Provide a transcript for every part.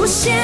无限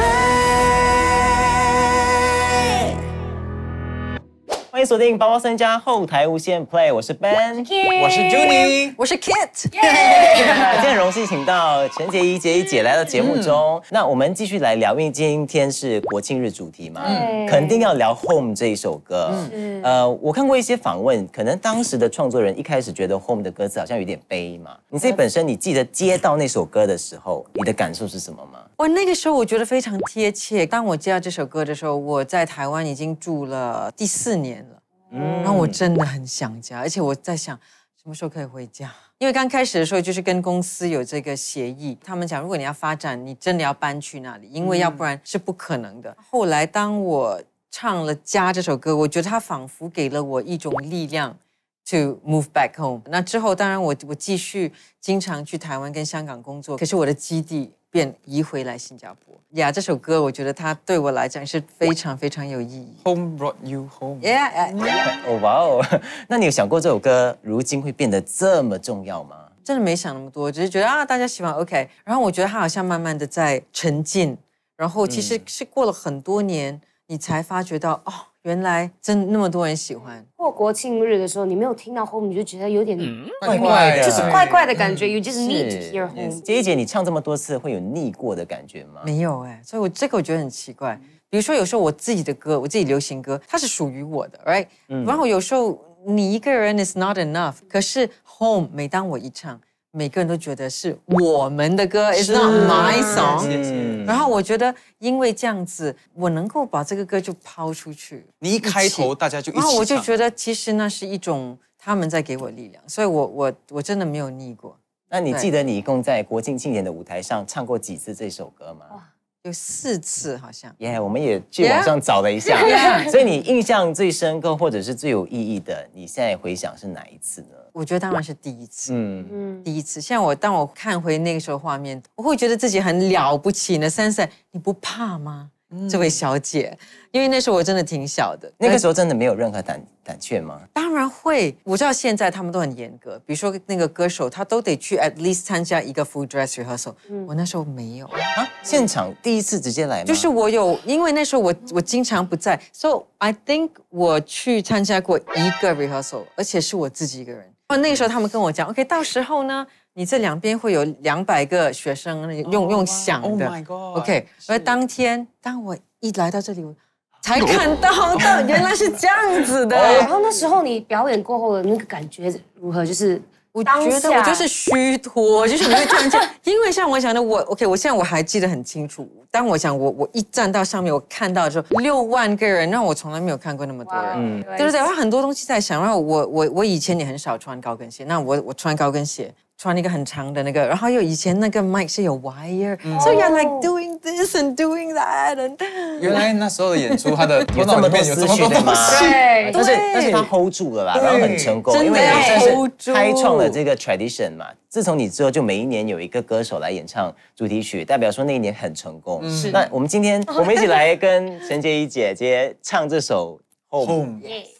play。 欢迎锁定八八三加后台无限 play， 我是 Ben， 我是 Junie， 我是 Kit。 今天很荣幸请到陈洁仪洁仪姐来到节目中。那我们继续来聊，因为今天是国庆日主题嘛，肯定要聊 Home 这一首歌。我看过一些访问，可能当时的创作人一开始觉得 Home 的歌词好像有点悲嘛。你自己本身，你记得接到那首歌的时候，你的感受是什么吗？ 那个时候我觉得非常贴切。当我接到这首歌的时候，我在台湾已经住了第4年了，然后我真的很想家，而且我在想什么时候可以回家。因为刚开始的时候就是跟公司有这个协议，他们讲如果你要发展，你真的要搬去那里，因为要不然是不可能的。后来当我唱了《家》这首歌，我觉得它仿佛给了我一种力量 to move back home。那之后当然我继续经常去台湾跟香港工作，可是我的基地便移回来新加坡。这首歌我觉得它对我来讲是非常非常有意义。 Home brought you home。 哦哇哦，那你有想过这首歌如今会变得这么重要吗？ 真的没想那么多，只是觉得大家喜欢 OK。然后我觉得它好像慢慢的在沉浸，然后其实是过了很多年，你才发觉到原来真那么多人喜欢。 过国庆日的时候，你没有听到 Home， 你就觉得有点怪怪的， 就是怪怪的感觉。You just need to hear Home。 洁仪姐，你唱这么多次，会有腻过的感觉吗？ 没有所以我觉得很奇怪。比如说有时候我自己的歌，我自己流行歌，它是属于我的 ，right？然后有时候你一个人 is not enough， 可是 Home 每当我一唱，每个人都觉得是我们的歌 ，is not my song。然后我觉得因为这样子，我能够把这个歌就抛出去。 你一开头大家就一起唱， 然后我就觉得其实那是一种他们在给我力量，所以我真的没有腻过。 那你记得你一共在国庆庆典的舞台上唱过几次这首歌吗？ 有4次好像。 我们也去网上找了一下。所以你印象最深刻或者是最有意义的，你现在回想是哪一次呢？ 我觉得当然是第一次。第一次。像当我看回那个时候画面，我会觉得自己很了不起呢。Sunset，你不怕吗？这位小姐，因为那时候我真的挺小的， 那个时候真的没有任何胆怯吗？ 当然会。我知道现在他们都很严格，比如说那个歌手他都得去 at least 参加一个 full dress rehearsal，我那时候没有现场第一次直接来吗？ 就是我有，因为那时候我经常不在 ，so I think 我去参加过一个 rehearsal， 而且是我自己一个人。那个时候他们跟我讲 ，OK， 到时候呢，你这两边会有200个学生用响的 ，Oh my God， OK。而当天当我一来到这里，才看到原来是这样子的。 然后那时候你表演过后的那个感觉如何？就是我觉得我就是虚脱，就是你会突然间，因为像我讲的，我现在我还记得很清楚。当我讲我一站到上面，我看到的时候6万个人，让我从来没有看过那么多人。对，然后很多东西在想。然后我以前也很少穿高跟鞋，那我穿高跟鞋。穿一个很长的那个，然后又以前那个 mic 是有 wire，so you're like doing this and doing that。 原来那时候的演出，他的头脑里面有这么多东西， 但是他 hold 住了啦，然后很成功，因为你算是开创了这个 tradition 嘛。自从你之后，就每一年有一个歌手来演唱主题曲，代表说那一年很成功。那我们今天我们一起来跟陈洁仪姐姐唱这首 Home。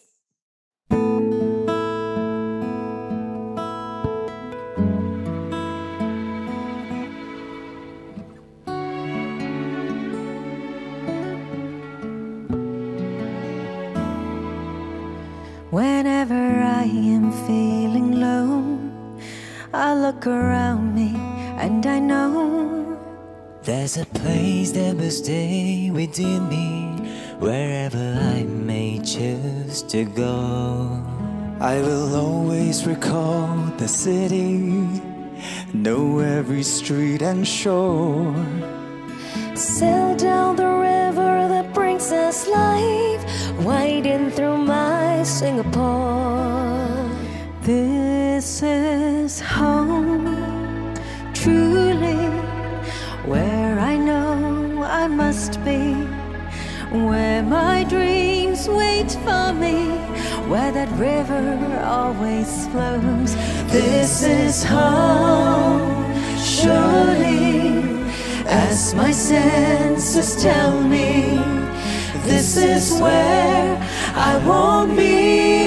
Whenever I am feeling low, I look around me and I know there's a place that will stay within me, wherever I may choose to go. I will always recall the city, know every street and shore. Sail down the river that brings us life, wading through my Singapore. This is home, truly, where I know I must be, where my dreams wait for me, where that river always flows. This is home, surely, as my senses tell me, this is where I won't be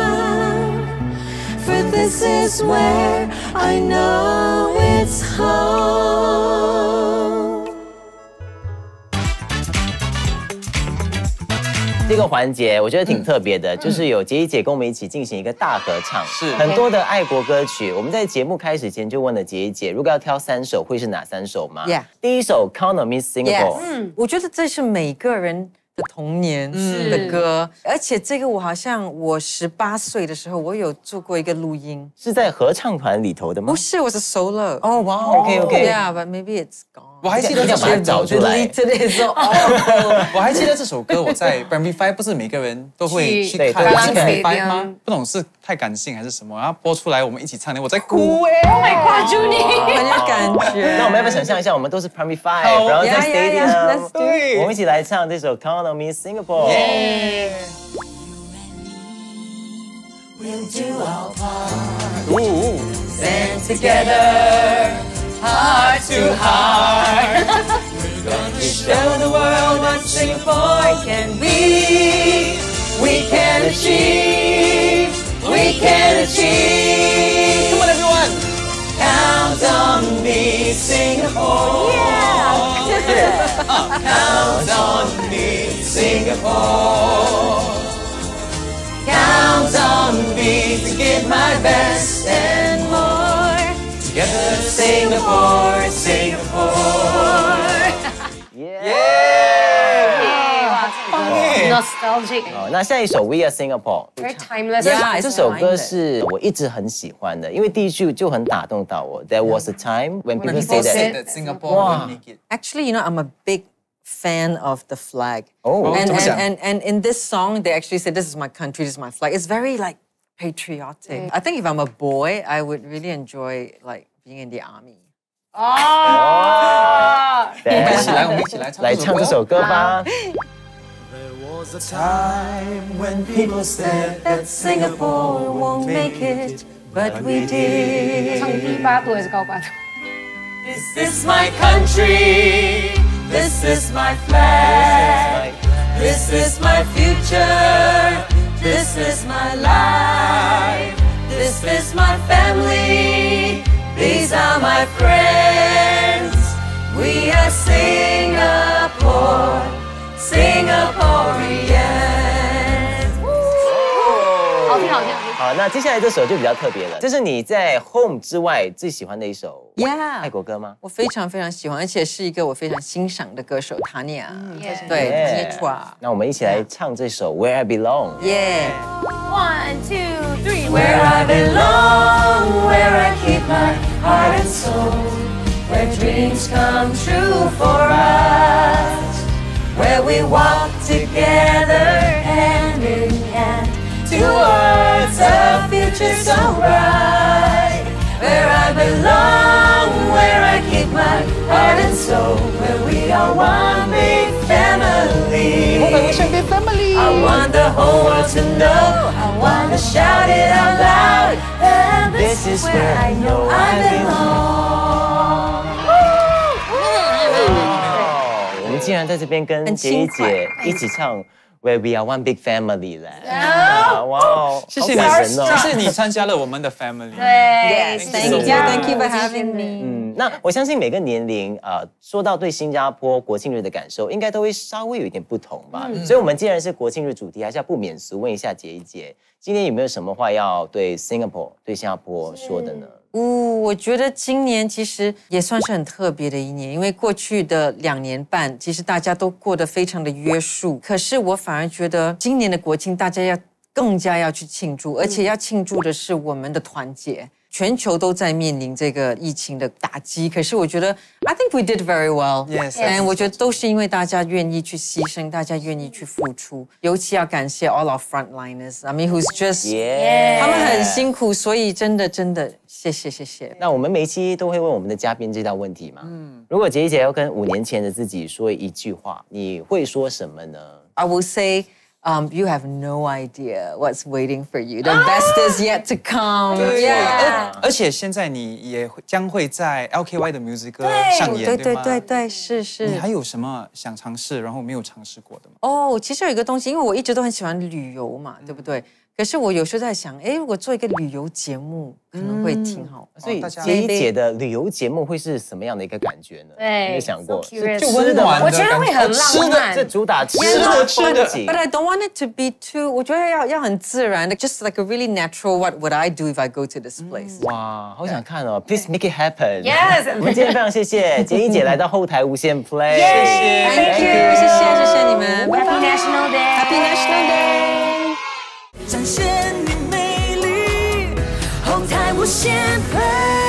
alone. For this is where I know it's home. 这个环节我觉得挺特别的，就是有杰一姐跟我们一起进行一个大合唱， 是很多的爱国歌曲。我们在节目开始前就问了杰一姐，如果要挑3首，会是哪3首吗？ Yeah 第一首 Count on Me Singapore， 我觉得这是每个人的童年的歌，而且这个我好像我18岁的时候，我有做过一个录音， 是在合唱团里头的吗？ 不是，我是 solo。 哦，哇 ，OK， Yeah, but maybe it's gone. 我还记得这首把它找出来。 Deleted it so awful. 我还记得这首歌，我在 Primary 5不是每个人都会去看， 对是 Primary 5 Stadium 吗？不懂是太感性还是什么，然后播出来我们一起唱，我在哭哎。 Oh my god, Junie！ 很有感觉。 那我们要不要想象一下，我们都是 Primary 5， 好然后在 Yeah, let's Stadium， do it. 我们一起来唱这首 Count on Me Singapore。 Stand together, heart to heart. We're going to show the world what Singapore can be. We can achieve. We can achieve. Come on, everyone! Count on me, Singapore. Yeah. Count on me, Singapore. Count on me to give my best and more. Together, Singapore, Singapore. Nostalgic， 好，那下一首 We Are Singapore。 very timeless。 Yeah, 这首歌是我一直很喜欢的，因为第一句就很打动到我。There was a time when people say that. that Singapore will make it. Actually, I'm a big fan of the flag. Oh, and, 怎么讲？ and in this song, they actually say, this is my country, this is my flag. It's very like patriotic. I think if I'm a boy, I would really enjoy like being in the army. 一起来，我们一起来唱来唱这首歌吧。 There was a time when people said That Singapore won't make it, but we did. 唱低八度还是高八度？ This is my country, this is my flag, this is my future, this is my life, this is my family, these are my friends. We are Singapore, Singaporeans. 好听好听。 好，那接下来这首就比较特别了，这是你在 Home 之外最喜欢的一首 Yeah. 爱国歌吗？ 我非常非常喜欢，而且是一个我非常欣赏的歌手Tania。 Yeah. 对 Yeah. Tania。 那我们一起来唱这首 Where I Belong。 Yeah. 1, 2, 3. Where I belong, where I keep my heart and soul, where dreams come true for us, where we walk together hand in hand towards a future so bright. Where I belong, where I keep my heart and soul, where we are one big family. I want the whole world to know, I want to shout it out loud, and this is where I know I belong. 我们竟然在这边跟很杰一轻快姐一起唱 Where We Are One Big Family 嘞！哇哦， 谢谢你， 好感人哦谢谢你参加了我们的 family。 对 Thank you, thank you for having me. 那我相信每个年龄说到对新加坡国庆日的感受，应该都会稍微有一点不同吧。所以，我们既然是国庆日主题，还是要不免俗问一下杰一姐，今年有没有什么话要对 Singapore 对新加坡说的呢？ 我觉得今年其实也算是很特别的一年，因为过去的2年半，其实大家都过得非常的约束。可是我反而觉得今年的国庆，大家要更加要去庆祝，而且要庆祝的是我们的团结。全球都在面临这个疫情的打击，可是我觉得 I think we did very well. Yes. And 我觉得都是因为大家愿意去牺牲，大家愿意去付出。尤其要感谢 all our frontliners. I mean, who's just 他们很辛苦，所以真的谢谢。 那我们每一期都会问我们的嘉宾这道问题嘛。如果杰一姐要跟5年前的自己说一句话，你会说什么呢？ I will say, you have no idea what's waiting for you. The best is yet to come. Yeah. 而且现在你也将会在 LKY 的 musical 上演，对吗？ 对，是。 你还有什么想尝试，然后没有尝试过的吗？ 其实有一个东西，因为我一直都很喜欢旅游嘛，对不对？ 可是我有时候在想，哎，如果做一个旅游节目，可能会挺好。 所以杰一姐的旅游节目会是什么样的一个感觉呢？ 对， 有没有想过？ 就温暖的， 我觉得会很浪漫。 这主打吃的 But I don't want it to be too. 我觉得要很自然的 ，just like a really natural. What would I do if I go to this place? 哇，好想看哦 ！Please make it happen. Yes. 我们今天非常谢谢杰一姐来到后台无限 Play。 Thank you， 谢谢你们。 Happy National Day. Happy National Day. 展现你魅力，后台无限 play。